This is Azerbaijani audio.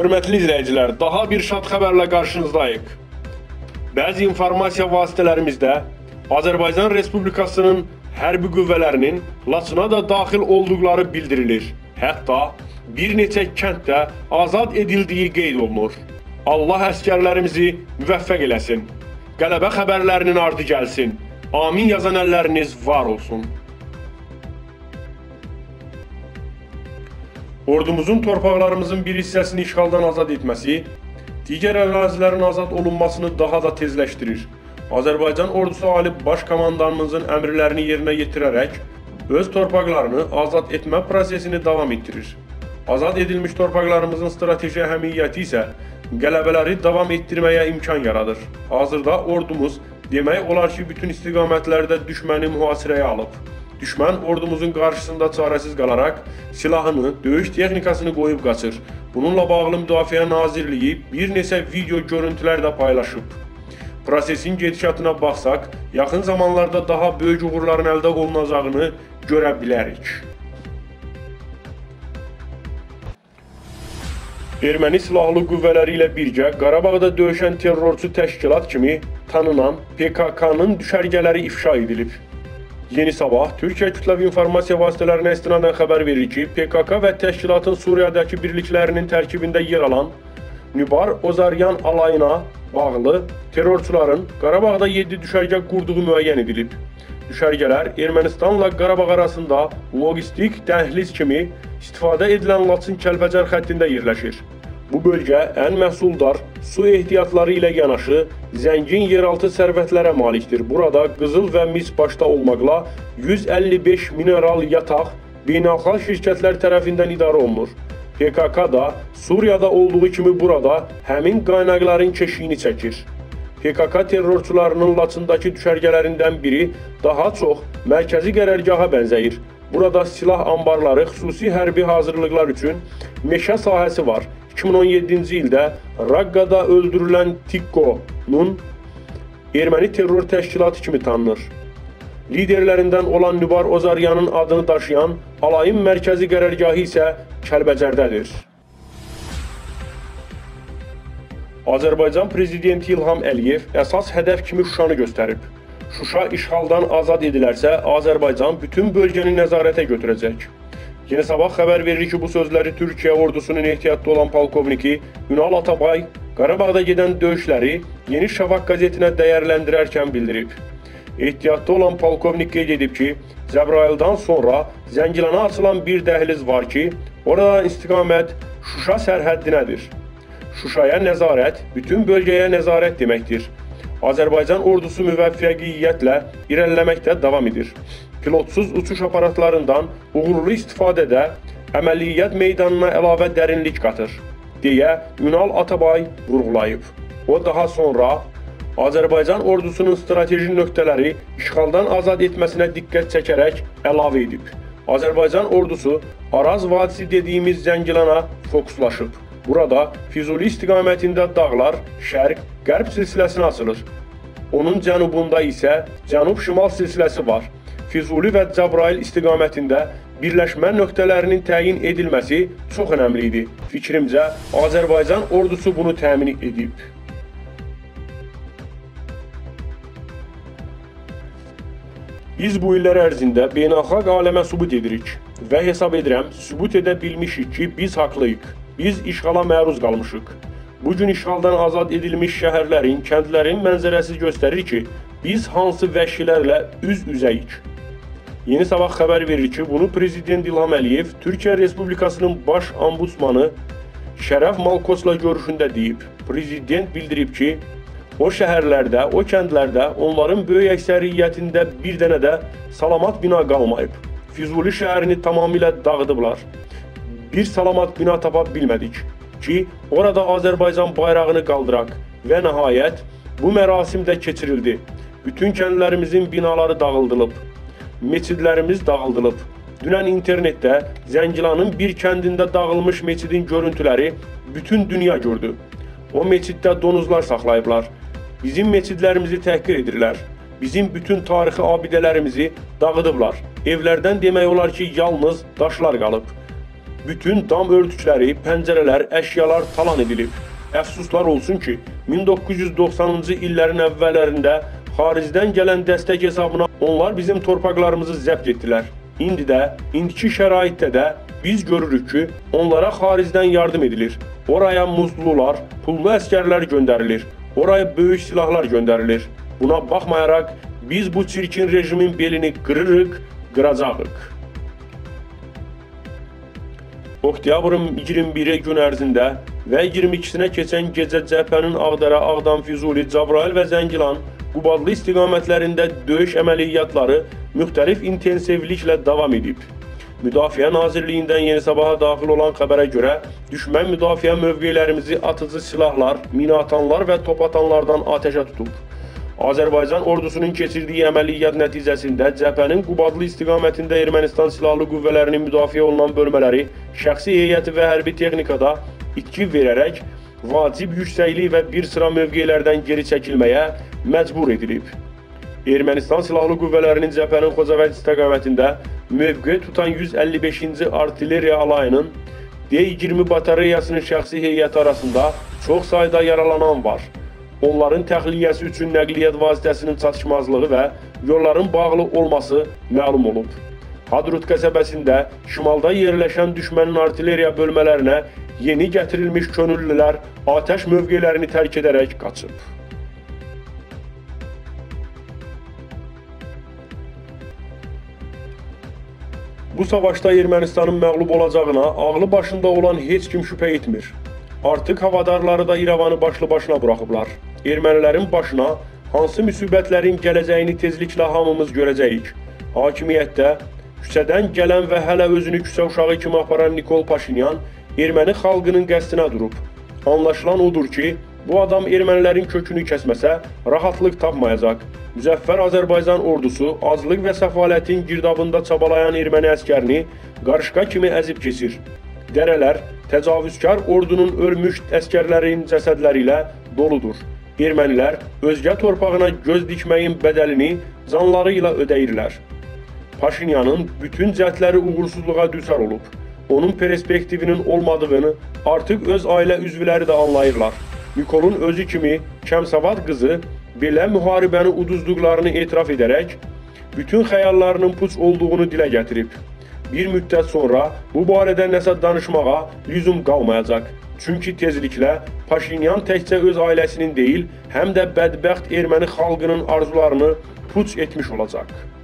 Hörmətli izləyicilər, daha bir şad xəbərlə qarşınızdayıq. Bəzi informasiya vasitələrimizdə Azərbaycan Respublikasının hərbi qüvvələrinin Laçına da daxil olduqları bildirilir. Hətta bir neçə kənddə azad edildiyi qeyd olunur. Allah əskərlərimizi müvəffəq eləsin. Qələbə xəbərlərinin ardı gəlsin. Amin yazan əlləriniz var olsun. Ordumuzun torpaqlarımızın bir hissəsini işğaldan azad etməsi, digər ərazilərin azad olunmasını daha da tezləşdirir. Azərbaycan Ordusu Ali Baş Komandanımızın əmrlərini yerinə yetirərək, öz torpaqlarını azad etmə prosesini davam etdirir. Azad edilmiş torpaqlarımızın strateji əhəmiyyəti isə qələbələri davam etdirməyə imkan yaradır. Hazırda ordumuz demək olar ki, bütün istiqamətlərdə düşməni mühasirəyə alıb. Düşmən ordumuzun qarşısında çarəsiz qalaraq silahını, döyüş texnikasını qoyub qaçır. Bununla bağlı Müdafiə Nazirliyi bir neçə video görüntülər də paylaşıb. Prosesin gedişatına baxsaq, yaxın zamanlarda daha böyük uğurların əldə olunacağını görə bilərik. Erməni silahlı qüvvələri ilə birgə Qarabağda döyüşən terrorçu təşkilat kimi tanınan PKK-nın düşərgələri ifşa edilib. Yeni Sabah, Türkiyə kütləvi informasiya vasitələrinə istinadən xəbər verir ki, PKK və təşkilatın Suriyadakı birliklərinin tərkibində yer alan Nübar Ozaryan alayına bağlı terrorçuların Qarabağda 7 düşərgə qurduğu müəyyən edilib. Düşərgələr Ermənistanla Qarabağ arasında logistik dəhliz kimi istifadə edilən Laçın-Kəlbəcər xəttində yerləşir. Bu bölgə ən məhsuldar su ehtiyatları ilə yanaşı zəngin yeraltı sərvətlərə malikdir. Burada qızıl və mis başda olmaqla 155 mineral yataq beynəlxalq şirkətlər tərəfindən idarə olunur. PKK da Suriyada olduğu kimi burada həmin qaynaqların keşiyini çəkir. PKK terrorçularının Laçındakı düşərgələrindən biri daha çox mərkəzi qərargaha bənzəyir. Burada silah ambarları, xüsusi hərbi hazırlıqlar üçün meşə sahəsi var. 2017-ci ildə Raqqada öldürülən Tikko'nun erməni terror təşkilatı kimi tanınır. Liderlərindən olan Nübar Ozaryanın adını daşıyan alayın mərkəzi qərargahı isə Kəlbəcərdədir. Azərbaycan Prezidenti İlham Əliyev əsas hədəf kimi Şuşanı göstərib. Şuşa işğaldan azad edilərsə, Azərbaycan bütün bölgəni nəzarətə götürəcək. Yeni Sabah xəbər verir ki, bu sözləri Türkiyə ordusunun ehtiyatda olan polkovniki Ünal Atabay Qarabağda gedən döyüşləri Yeni Şafaq qəzetinə dəyərləndirərkən bildirib. Ehtiyatda olan polkovnik qeyd edib ki, Cəbrayıldan sonra Zəngilana açılan bir dəhliz var ki, orada istiqamət Şuşa sərhəddinədir. Şuşaya nəzarət, bütün bölgəyə nəzarət deməkdir. Azərbaycan ordusu müvəffəqiyyətlə irəliləməkdə davam edir. Pilotsuz uçuş aparatlarından uğurlu istifadədə əməliyyat meydanına əlavə dərinlik qatır, deyə Ünal Atabay vurğulayıb. O daha sonra Azərbaycan ordusunun strateji nöqtələri işğaldan azad etməsinə diqqət çəkərək əlavə edib. Azərbaycan ordusu Araz vadisi dediyimiz Zəngilana fokuslaşıb. Burada Füzuli istiqamətində dağlar şərq-qərb silsiləsinə açılır. Onun cənubunda isə cənub-şimal silsiləsi var. Füzuli və Cəbrayıl istiqamətində birləşmə nöqtələrinin təyin edilməsi çox önəmli idi. Fikrimcə, Azərbaycan ordusu bunu təmin edib. Biz bu illər ərzində beynəlxalq aləmə sübut edirik və hesab edirəm, sübut edə bilmişik ki, biz haqlıyıq. Biz işğala məruz qalmışıq. Bugün işğaldan azad edilmiş şəhərlərin, kəndlərin mənzərəsi göstərir ki, biz hansı vəhşilərlə üz-üzəyik. Yeni Sabah xəbər verir ki, bunu Prezident İlham Əliyev Türkiyə Respublikasının baş ombudsmanı Şərəf Malkosla görüşündə deyib. Prezident bildirib ki, o şəhərlərdə, o kəndlərdə onların böyük əksəriyyətində bir dənə də salamat bina qalmayıb. Füzuli şəhərini tamamilə dağıdıblar. Bir salamat bina tapa bilmədik ki, orada Azərbaycan bayrağını qaldıraq və nəhayət bu mərasim də keçirildi. Bütün kəndlərimizin binaları dağıldılıb, meçidlərimiz dağıldılıb. Dünən internetdə Zəngilanın bir kəndində dağılmış meçidin görüntüləri bütün dünya gördü. O meçiddə donuzlar saxlayıblar. Bizim meçidlərimizi təhqir edirlər. Bizim bütün tarixi abidələrimizi dağıdıblar. Evlərdən demək olar ki, yalnız daşlar qalıb. Bütün dam örtükləri, pəncərələr, əşyalar talan edilib. Əfsuslar olsun ki, 1990-cı illərin əvvəllərində xaricdən gələn dəstək hesabına onlar bizim torpaqlarımızı zəbt etdilər. İndi də, indiki şəraitdə də biz görürük ki, onlara xaricdən yardım edilir. Oraya muzlular, pullu əskərlər göndərilir. Oraya böyük silahlar göndərilir. Buna baxmayaraq, biz bu çirkin rejimin belini qırırıq, qıracağıq. Oktyabrın 21 gün ərzində və 22-sinə keçən gecə cəbhənin Ağdərə, Ağdam, Füzuli, Cəbrayıl və Zəngilan, Qubadlı istiqamətlərində döyüş əməliyyatları müxtəlif intensivliklə davam edib. Müdafiə Nazirliyindən Yeni Sabaha daxil olan xəbərə görə, düşmən müdafiə mövqelərimizi atıcı silahlar, minatanlar və top atanlardan atəşə tutub. Azərbaycan ordusunun keçirdiyi əməliyyat nəticəsində cəbhənin Qubadlı istiqamətində Ermənistan silahlı qüvvələrinin müdafiə olunan bölmələri şəxsi heyəti və hərbi texnikada itki verərək vacib yüksəklik və bir sıra mövqelərdən geri çəkilməyə məcbur edilib. Ermənistan silahlı qüvvələrinin cəbhənin Xocavənd istiqamətində mövqe tutan 155-ci artilleriya alayının D-20 batareyasının şəxsi heyəti arasında çox sayda yaralanan var. Onların təxliyəsi üçün nəqliyyat vasitəsinin çatışmazlığı və yolların bağlı olması məlum olub. Hadrut qəsəbəsində şimalda yerləşən düşmənin artilleriya bölmələrinə yeni gətirilmiş könüllülər atəş mövqelərini tərk edərək qaçıb. Bu savaşda Ermənistanın məğlub olacağına ağlı başında olan heç kim şübhə etmir. Artıq havadarları da İrəvanı başlı başına buraxıblar. Ermənilərin başına hansı müsibətlərin gələcəyini tezliklə hamımız görəcəyik. Hakimiyyətdə küçədən gələn və hələ özünü küçə uşağı kimi aparan Nikol Paşinyan erməni xalqının qəsdinə durub. Anlaşılan odur ki, bu adam ermənilərin kökünü kəsməsə rahatlıq tapmayacaq. Müzəffər Azərbaycan ordusu azlıq və səfalətin girdabında çabalayan erməni əskərini qarışqa kimi əzib keçir. Dərələr təcavüzkar ordunun ölmüş əskərlərin cəsədləri ilə doludur. Ermənilər özgə torpağına göz dikməyin bədəlini canları ilə ödəyirlər. Paşinyanın bütün cəhdləri uğursuzluğa düçar olub. Onun perspektivinin olmadığını artıq öz ailə üzvləri də anlayırlar. Nikolun özü kimi kəmsavad qızı belə müharibəni uduzduqlarını etiraf edərək, bütün xəyallarının puç olduğunu dilə gətirib. Bir müddət sonra bu barədə nəsə danışmağa lüzum qalmayacaq. Çünki tezliklə Paşinyan təkcə öz ailəsinin deyil, həm də bədbəxt erməni xalqının arzularını puç etmiş olacaq.